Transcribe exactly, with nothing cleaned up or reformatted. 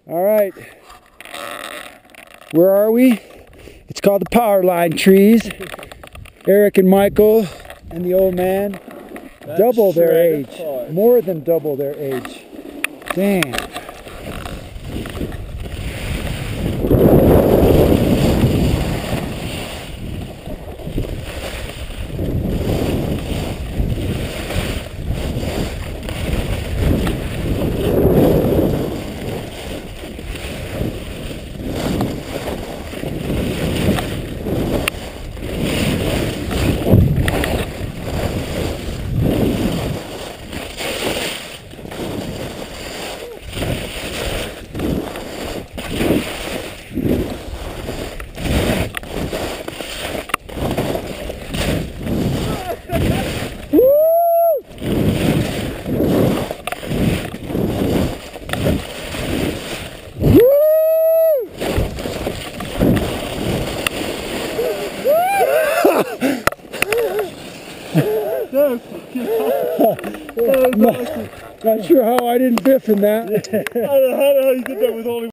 All right. Where are we? It's called the Powerline Trees. Eric and Michael and the old man, That's double their age. Apart. More than double their age. Damn. Not, not sure how I didn't biff in that. I don't know how you did that with only